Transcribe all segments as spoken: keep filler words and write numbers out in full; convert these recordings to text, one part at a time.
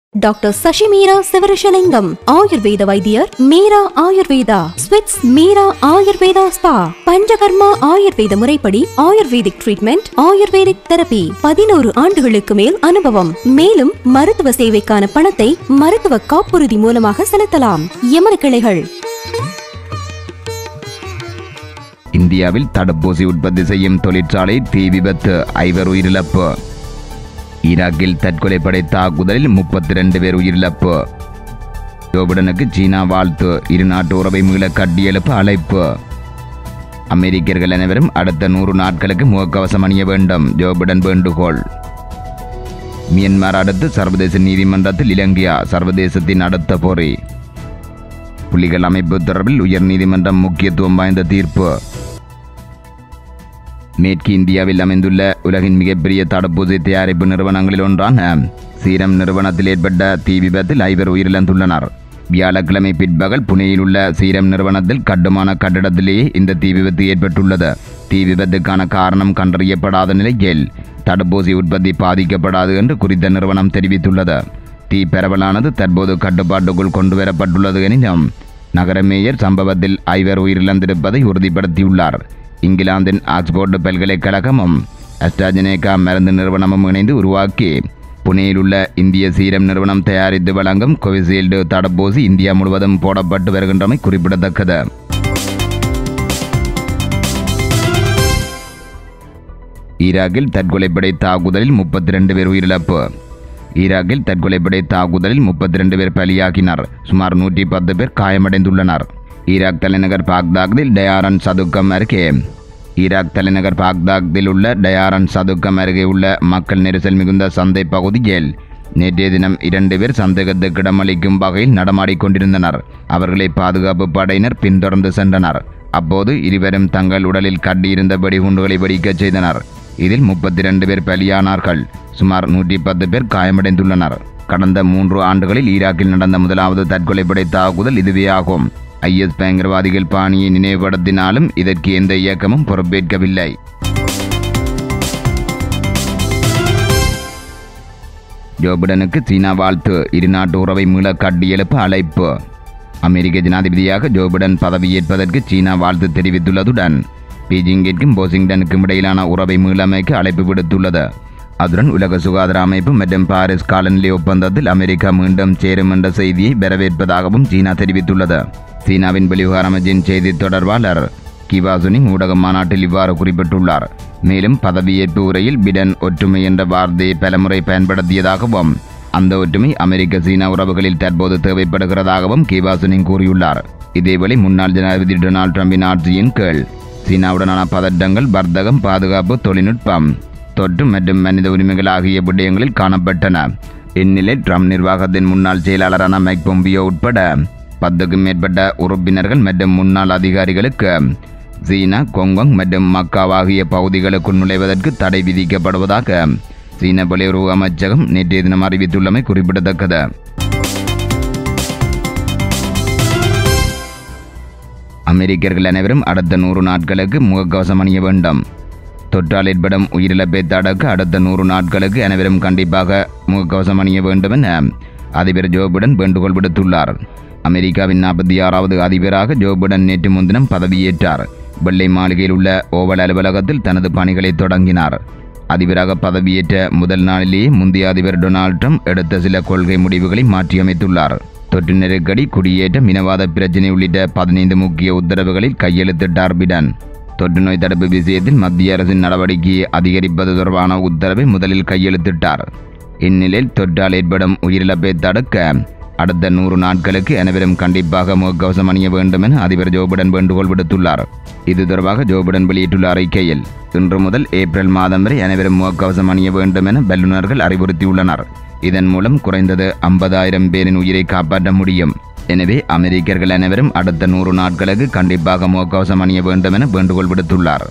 Doctor சசிமீரா Sivarasalingam ஆயுர்வேத வைத்தியர் மீரா ஆயுர்வேதா ஸ்விட்ஸ் மீரா ஆயுர்வேதா ஸ்பா பஞ்சகர்மா ஆயுர்வேத முறைப்படி ஆயுர்வேதிக் ட்ரீட்மெண்ட் ஆயுர்வேதிக் தெரபி பதினோரு ஆண்டுகளுக்கு மேல் அனுபவம். மேலும் மருத்துவ சேவைக்கான பணத்தை மருத்துவ காப்புறுதி மூலமாக செலுத்தலாம். எமது கிளைகள் இந்தியாவில் தடுப்பூசி உற்பத்தி செய்யும் தொழிற்சாலை தீ விபத்து, ஐவர் உயிரிழப்பு. ஈராக்கில் தற்கொலைப்படை தாக்குதலில் முப்பத்தி இரண்டு பேர் உயிரிழப்பு. ஜோ பிடனுக்கு சீனா வாழ்த்து, இருநாட்டு உறவை மீள கட்டியெழுப்ப அழைப்பு. அமெரிக்கர்கள் அனைவரும் அடுத்த நூறு நாட்களுக்கு முகக்கவசம் அணிய வேண்டும், ஜோ பிடன் வேண்டுகோள். மியன்மார் அடுத்து சர்வதேச நீதிமன்றத்தில் இலங்கையா, சர்வதேசத்தின் அடுத்த பொறி. புலிகள் அமைப்பு தொடர்பில் உயர் நீதிமன்றம் முக்கியத்துவம் வாய்ந்த தீர்ப்பு. மேற்கு இந்தியாவில் அமைந்துள்ள உலகின் மிகப்பெரிய தடுப்பூசி தயாரிப்பு நிறுவனங்களில் ஒன்றான சீரம் நிறுவனத்தில் ஏற்பட்ட தீ விபத்தில் ஐவர் உயிரிழந்துள்ளனர். வியாழக்கிழமை பிற்பகல் புனேயில் உள்ள சீரம் நிறுவனத்தில் கட்டுமான கட்டிடத்திலேயே இந்த தீ விபத்து ஏற்பட்டுள்ளது. தீ விபத்துக்கான காரணம் கண்டறியப்படாத நிலையில் தடுப்பூசி உற்பத்தி பாதிக்கப்படாது என்று குறித்த நிறுவனம் தெரிவித்துள்ளது. தீ பரவலானது தற்போது கட்டுப்பாட்டுக்குள் கொண்டுவரப்பட்டுள்ளது எனினும் நகர மேயர் சம்பவத்தில் ஐவர் உயிரிழந்திருப்பதை உறுதிப்படுத்தியுள்ளார். இங்கிலாந்தின் ஆக்ஸ்போர்டு பல்கலைக்கழகமும் அஸ்ட்ராஜெனேகா மருந்து நிறுவனமும் இணைந்து உருவாக்கி புனேயில் உள்ள இந்திய சீரம் நிறுவனம் தயாரித்து வழங்கும் கோவிஷீல்டு தடுப்பூசி இந்தியா முழுவதும் போடப்பட்டு வருகின்றமை குறிப்பிடத்தக்கது. ஈராக்கில் தற்கொலைப்படை தாக்குதலில் முப்பத்தி இரண்டு பேர் உயிரிழப்பு. ஈராக்கில் தற்கொலைப்படை தாக்குதலில் முப்பத்தி இரண்டு பேர் பலியாகினர். சுமார் நூற்றி பத்து பேர் காயமடைந்துள்ளனர். ஈராக் தலைநகர் பாக்தாத்தில் டயாரன் சதுக்கம் அருகே ஈராக் தலைநகர் பாக்தாத்தில் உள்ள டயாரன் சதுக்கம் அருகே உள்ள மக்கள் நெரிசல் மிகுந்த சந்தை பகுதியில் நேற்றைய தினம் இரண்டு பேர் சந்தேகத்துக்கு இடமளிக்கும் வகையில் நடமாடிக்கொண்டிருந்தனர். அவர்களை பாதுகாப்பு படையினர் பின்தொடர்ந்து சென்றனர். அப்போது இருவரும் தங்கள் உடலில் கட்டியிருந்த வெடிகுண்டுகளை வெடிக்கச் செய்தனர். இதில் முப்பத்தி இரண்டு பேர் பலியானார்கள். சுமார் நூற்றி பத்து பேர் காயமடைந்துள்ளனர். கடந்த மூன்று ஆண்டுகளில் ஈராக்கில் நடந்த முதலாவது தற்கொலைப்படை தாக்குதல் இதுவே ஆகும். ஐஎஸ் பயங்கரவாதிகள் பாணியை நினைவுபடுத்தினாலும் இதற்கு எந்த இயக்கமும் பொறுப்பேற்கவில்லை. ஜோ பிடனுக்கு சீனா வாழ்த்து, இருநாட்டு உறவை மீள கட்டியெழுப்ப அழைப்பு. அமெரிக்க ஜனாதிபதியாக ஜோ பிடன் பதவியேற்பதற்கு சீனா வாழ்த்து தெரிவித்துள்ளதுடன் பீஜிங்கிற்கும் வாஷிங்டனுக்கும் இடையிலான உறவை மீளமைக்க அழைப்பு விடுத்துள்ளது. அதுடன் உலக சுகாதார அமைப்பு மற்றும் பாரிஸ் காலநிலை ஒப்பந்தத்தில் அமெரிக்கா மீண்டும் சேரும் என்ற செய்தியை வரவேற்பதாகவும் சீனா தெரிவித்துள்ளது. சீனாவின் வெளிவிவகார அமைச்சின் செய்தி தொடர்பாளர் கிவாசுனிங் ஊடக மாநாட்டில் இவ்வாறு குறிப்பிட்டுள்ளார். மேலும் பதவியேற்பு உரையில் பிடன் ஒற்றுமை என்ற வார்த்தையை பலமுறை பயன்படுத்தியதாகவும் அந்த ஒற்றுமை அமெரிக்க சீனா உறவுகளில் தற்போது தேவைப்படுகிறதாகவும் கிவாசுனிங் கூறியுள்ளார். இதேவேளை முன்னாள் ஜனாதிபதி டொனால்ட் ட்ரம்பின் ஆட்சியின் கீழ் சீனாவுடனான பதட்டங்கள் வர்த்தகம், பாதுகாப்பு, தொழில்நுட்பம், தொற்று மற்றும் மனித உரிமைகள் ஆகிய விடயங்களில் காணப்பட்டன. இந்நிலை ட்ரம்ப் நிர்வாகத்தின் முன்னாள் செயலாளரான மைக் பொம்பியோ உட்பட பத்துக்கும் மேற்பட்ட உறுப்பினர்கள் மற்றும் முன்னாள் அதிகாரிகளுக்கு சீனா, கொங்கோங் மற்றும் மக்காவ் ஆகிய பகுதிகளுக்குள் நுழைவதற்கு தடை விதிக்கப்படுவதாக சீன வெளியுறவு அமைச்சகம் நேற்றைய தினம் அறிவித்துள்ளமை குறிப்பிடத்தக்கது. அமெரிக்கர்கள் அனைவரும் அடுத்த நூறு நாட்களுக்கு முகக்கவசம் அணிய வேண்டும். தொற்றால் ஏற்படும் உயிரிழப்பை தடுக்க அடுத்த நூறு நாட்களுக்கு அனைவரும் கண்டிப்பாக முகக்கவசம் அணிய வேண்டும் என அதிபர் ஜோ பிடன் வேண்டுகோள் விடுத்துள்ளார். அமெரிக்காவின் நாற்பத்தி ஆறாவது அதிபராக ஜோ பிடன் நேற்று முன்தினம் பதவியேற்றார். வெள்ளை மாளிகையில் உள்ள ஓவல் அலுவலகத்தில் தனது பணிகளை தொடங்கினார். அதிபராக பதவியேற்ற முதல் நாளிலேயே முந்தைய அதிபர் டொனால்ட் ட்ரம்ப் எடுத்த சில கொள்கை முடிவுகளை மாற்றியமைத்துள்ளார். தொற்று நெருக்கடி, குடியேற்றம், இனவாத பிரச்சினை உள்ளிட்ட பதினைந்து முக்கிய உத்தரவுகளில் கையெழுத்திட்டார் பிடன். தொற்று நோய் தடுப்பு விஷயத்தில் மத்திய அரசின் நடவடிக்கையை அதிகரிப்பது தொடர்பான உத்தரவை முதலில் கையெழுத்திட்டார். இந்நிலையில் தொற்றால் ஏற்படும் உயிரிழப்பை தடுக்க அடுத்த நூறு நாட்களுக்கு அனைவரும் கண்டிப்பாக முகக்கவசம் அணிய வேண்டும் என அதிபர் ஜோ பிடன் வேண்டுகோள் விடுத்துள்ளார். இது தொடர்பாக ஜோ பிடன் வெளியிட்டுள்ள அறிக்கையில், இன்று முதல் ஏப்ரல் மாதம் வரை அனைவரும் முகக்கவசம் அணிய வேண்டும் என வல்லுநர்கள் அறிவுறுத்தியுள்ளனர். இதன் மூலம் குறைந்தது ஐம்பதாயிரம் பேரின் உயிரை காப்பாற்ற முடியும். எனவே அமெரிக்கர்கள் அனைவரும் அடுத்த நூறு நாட்களுக்கு கண்டிப்பாக முகக்கவசம் அணிய வேண்டும் என வேண்டுகோள் விடுத்துள்ளார்.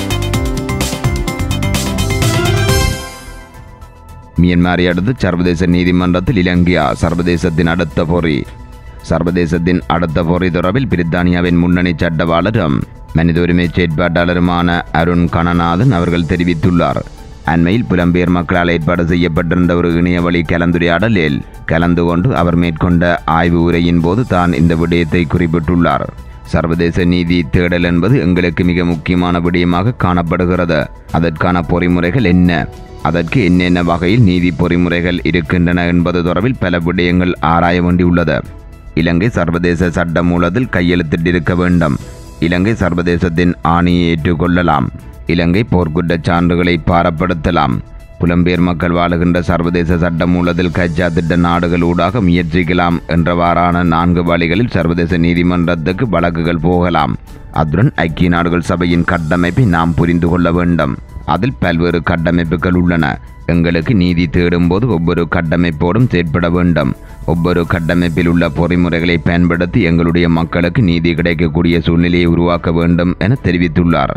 மியன்மாரை அடுத்து சர்வதேச நீதிமன்றத்தில் இலங்கையா, சர்வதேசத்தின் அடுத்த பொறி. சர்வதேசத்தின் அடுத்த பொறி தொடர்பில் பிரித்தானியாவின் முன்னணி சட்டவாளரும் மனித உரிமை செயற்பாட்டாளருமான அருண் கணநாதன் அவர்கள் தெரிவித்துள்ளார். அண்மையில் புலம்பெயர் மக்களால் ஏற்பாடு செய்யப்பட்டிருந்த ஒரு இணையவழி கலந்துரையாடலில் கலந்து கொண்டு அவர் மேற்கொண்ட ஆய்வு உரையின் போது தான் இந்த விடயத்தை குறிப்பிட்டுள்ளார். சர்வதேச நீதி தேடல் என்பது எங்களுக்கு மிக முக்கியமான விடயமாக காணப்படுகிறது. அதற்கான பொறிமுறைகள் என்ன, அதற்கு என்னென்ன வகையில் நீதி பொறிமுறைகள் இருக்கின்றன என்பது தொடர்பில் பல விடயங்கள் ஆராய வேண்டியுள்ளது. இலங்கை சர்வதேச சட்ட மூலத்தில் கையெழுத்திட்டிருக்க வேண்டும். இலங்கை சர்வதேசத்தின் ஆணையை ஏற்றுக்கொள்ளலாம். இலங்கை போர்க்குற்றச் சான்றுகளை பாரப்படுத்தலாம். புலம்பெயர் மக்கள் வாழுகின்ற சர்வதேச சட்ட மூலத்தில் கச்சா திட்ட நாடுகள் ஊடாக முயற்சிக்கலாம் என்றவாறான நான்கு வழிகளில் சர்வதேச நீதிமன்றத்துக்கு வழக்குகள் போகலாம். அத்துடன் ஐக்கிய நாடுகள் சபையின் கட்டமைப்பை நாம் புரிந்து கொள்ள வேண்டும். அதில் பல்வேறு கட்டமைப்புகள் உள்ளன. எங்களுக்கு நீதி தேடும் போது ஒவ்வொரு கட்டமைப்போடும் செயற்பட வேண்டும். ஒவ்வொரு கட்டமைப்பில் உள்ள பொறிமுறைகளை பயன்படுத்தி எங்களுடைய மக்களுக்கு நீதி கிடைக்கக்கூடிய சூழ்நிலையை உருவாக்க வேண்டும் என தெரிவித்துள்ளார்.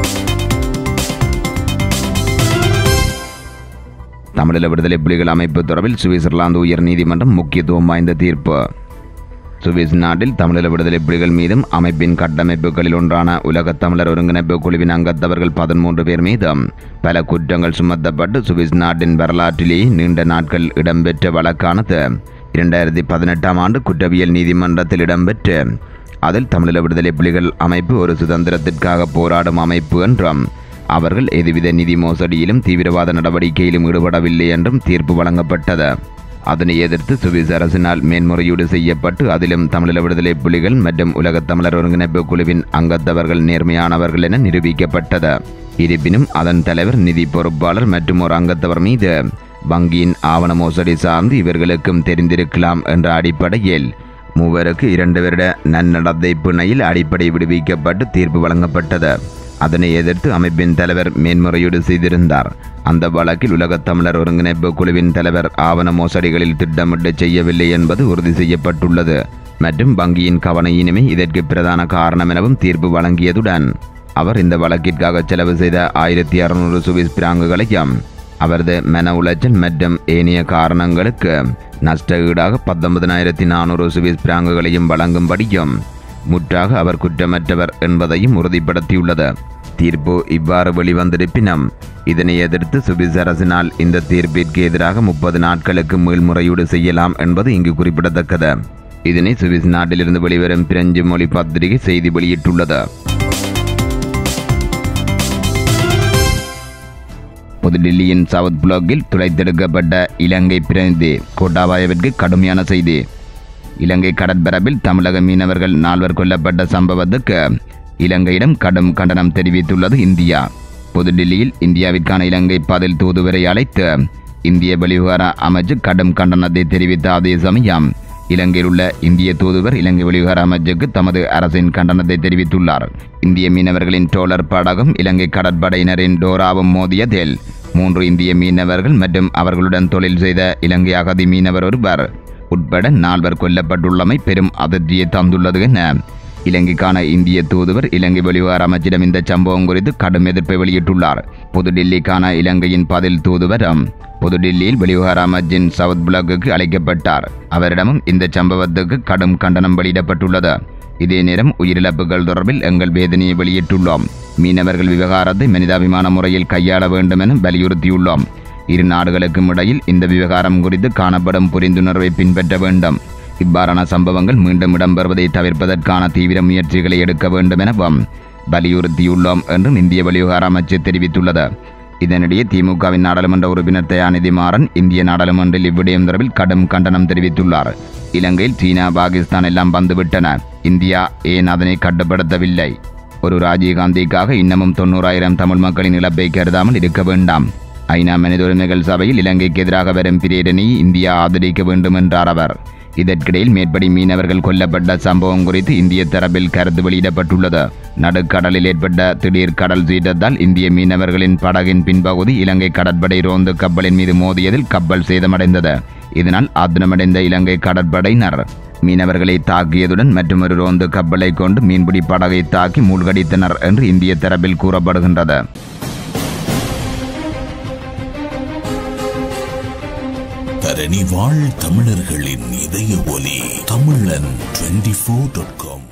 தமிழீழ விடுதலை புலிகள் அமைப்பு தொடர்பில் சுவிட்சர்லாந்து உயர் நீதிமன்றம் முக்கியத்துவம் வாய்ந்த தீர்ப்பு. சுவிஸ் நாட்டில் தமிழீழ விடுதலை புலிகள் மீதும் அமைப்பின் கட்டமைப்புகளில் ஒன்றான உலக தமிழர் ஒருங்கிணைப்பு குழுவின் அங்கத்தவர்கள் பதிமூன்று பேர் மீதும் பல குற்றங்கள் சுமத்தப்பட்டு சுவிஸ் நாட்டின் வரலாற்றிலேயே நீண்ட நாட்கள் இடம்பெற்ற வழக்கானது இரண்டாயிரத்தி பதினெட்டாம் ஆண்டு குற்றவியல் நீதிமன்றத்தில் இடம்பெற்று அதில் தமிழீழ விடுதலை புலிகள் அமைப்பு ஒரு சுதந்திரத்திற்காக போராடும் அமைப்பு என்றும் அவர்கள் எதுவித நிதி மோசடியிலும் தீவிரவாத நடவடிக்கையிலும் ஈடுபடவில்லை என்றும் தீர்ப்பு வழங்கப்பட்டது. அதனை எதிர்த்து சுவிஸ் அரசினால் மேன்முறையீடு செய்யப்பட்டு அதிலும் தமிழீழ விடுதலை புலிகள் மற்றும் உலகத் தமிழர் ஒருங்கிணைப்பு குழுவின் அங்கத்தவர்கள் நேர்மையானவர்கள் என நிரூபிக்கப்பட்டது. இருப்பினும் அதன் தலைவர், நிதி பொறுப்பாளர் மற்றும் ஒரு அங்கத்தவர் மீது வங்கியின் ஆவண மோசடி சார்ந்து இவர்களுக்கும் தெரிந்திருக்கலாம் என்ற அடிப்படையில் மூவருக்கு இரண்டு வருட நன்னடத்தை பிணையில் அடிப்படை விடுவிக்கப்பட்டு தீர்ப்பு வழங்கப்பட்டது. அதனை எதிர்த்து அமைப்பின் தலைவர் மேன்முறையீடு செய்திருந்தார். அந்த வழக்கில் உலகத் தமிழர் ஒருங்கிணைப்பு குழுவின் தலைவர் ஆவண மோசடிகளில் திட்டமிட்டு செய்யவில்லை என்பது உறுதி செய்யப்பட்டுள்ளது மற்றும் வங்கியின் கவனையினமே இதற்கு பிரதான காரணம் எனவும் தீர்ப்பு வழங்கியதுடன் அவர் இந்த வழக்கிற்காக செலவு செய்த ஆயிரத்தி அறுநூறு சுவிஸ் பிராங்குகளையும் அவரது மன உளைச்சல் மற்றும் ஏனைய காரணங்களுக்கு நஷ்ட ஈடாக பத்தொன்பதினாயிரத்தி நானூறு சுவிஸ் பிராங்குகளையும் வழங்கும்படியும் முற்றாக அவர் குற்றமற்றவர் என்பதையும் உறுதிப்படுத்தியுள்ளது. தீர்ப்பு இவ்வாறு வெளிவந்திருப்பினும் இதனை எதிர்த்து சுவிஸ் அரசினால் இந்த தீர்ப்பிற்கு எதிராக முப்பது நாட்களுக்கு மேல்முறையீடு செய்யலாம் என்பது இங்கு குறிப்பிடத்தக்கது. இதனை சுவிஸ் நாட்டிலிருந்து வெளிவரும் பிரெஞ்சு மொழி பத்திரிகை செய்தி வெளியிட்டுள்ளது. புதுடில்லியின் சவுத் பிளாக்கில் துளைத்தெடுக்கப்பட்ட இலங்கை பிரதிநிதி கோட்டாபாயவிற்கு கடுமையான செய்தி. இலங்கை கடற்பரப்பில் தமிழக மீனவர்கள் நால்வர் கொல்லப்பட்ட சம்பவத்துக்கு இலங்கையிடம் கடும் கண்டனம் தெரிவித்துள்ளது இந்தியா. புதுடில்லியில் இந்தியாவிற்கான இலங்கை பதில் தூதுவரை அழைத்து இந்திய வெளிவிவகார அமைச்சு கடும் கண்டனத்தை தெரிவித்த அதே சமயம் இலங்கையில் உள்ள இந்திய தூதுவர் இலங்கை வெளிவிவகார அமைச்சுக்கு தமது அரசின் கண்டனத்தை தெரிவித்துள்ளார். இந்திய மீனவர்களின் டோலர் படகும் இலங்கை கடற்படையினரின் டோராவும் மோதியதில் மூன்று இந்திய மீனவர்கள் மற்றும் அவர்களுடன் தொழில் செய்த இலங்கை அகதி மீனவர் ஒருவர் உட்பட நால்வர் கொல்லப்பட்டுள்ளமை பெரும் அதிர்ச்சியை தந்துள்ளது என இலங்கைக்கான இந்திய தூதுவர் இலங்கை வெளிவிவகார அமைச்சிடம் இந்த சம்பவம் குறித்து கடும் எதிர்ப்பை வெளியிட்டுள்ளார். புதுடில்லிக்கான இலங்கையின் பதில் தூதுவரும் புதுடில்லியில் வெளிவிவகார அமைச்சின் சவுத் பிளாக்குக்கு அழைக்கப்பட்டார். அவரிடமும் இந்த சம்பவத்துக்கு கடும் கண்டனம் வெளியிடப்பட்டுள்ளது. இதே நேரம் உயிரிழப்புகள் தொடர்பில் எங்கள் வேதனையை வெளியிட்டுள்ளோம். மீனவர்கள் விவகாரத்தை மனிதாபிமான முறையில் கையாள வேண்டும் என வலியுறுத்தியுள்ளோம். இரு நாடுகளுக்கும் இடையில் இந்த விவகாரம் குறித்து காணப்படும் புரிந்துணர்வை பின்பற்ற வேண்டும். இவ்வாறான சம்பவங்கள் மீண்டும் இடம்பெறுவதை தவிர்ப்பதற்கான தீவிர முயற்சிகளை எடுக்க வேண்டும் எனவும் வலியுறுத்தியுள்ளோம் என்றும் இந்திய வெளிவிவகார அமைச்சு தெரிவித்துள்ளது. இதனிடையே திமுகவின் நாடாளுமன்ற உறுப்பினர் தயாநிதி மாறன் இந்திய நாடாளுமன்றில் இவ்விடயம் தொடர்பில் கடும் கண்டனம் தெரிவித்துள்ளார். இலங்கையில் சீனா, பாகிஸ்தான் எல்லாம் வந்துவிட்டன. இந்தியா ஏன் அதனை கட்டுப்படுத்தவில்லை? ஒரு ராஜீவ்காந்திக்காக இன்னமும் தொண்ணூறாயிரம் தமிழ் மக்களின் இழப்பை கருதாமல் இருக்க வேண்டாம். ஐநா மனித உரிமைகள் சபையில் இலங்கைக்கு எதிராக வரும் பிரேரணையை இந்தியா ஆதரிக்க வேண்டும் என்றார் அவர். இதற்கிடையில் மேற்படி மீனவர்கள் கொல்லப்பட்ட சம்பவம் குறித்து இந்திய தரப்பில் கருத்து வெளியிடப்பட்டுள்ளது. நடுக்கடலில் ஏற்பட்ட திடீர் கடல் சீற்றத்தால் இந்திய மீனவர்களின் படகின் பின்பகுதி இலங்கை கடற்படை ரோந்து கப்பலின் மீது மோதியதில் கப்பல் சேதமடைந்தது. இதனால் ஆத்திரமடைந்த இலங்கை கடற்படையினர் மீனவர்களை தாக்கியதுடன் மற்றொரு ரோந்து கப்பலை கொண்டு மீன்பிடி படகை தாக்கி மூழ்கடித்தனர் என்று இந்திய தரப்பில் கூறப்படுகின்றது. தரணி வாழ் தமிழர்களின் இதய ஒலி தமிழன் டுவெண்டி ஃபோர் டாட் காம்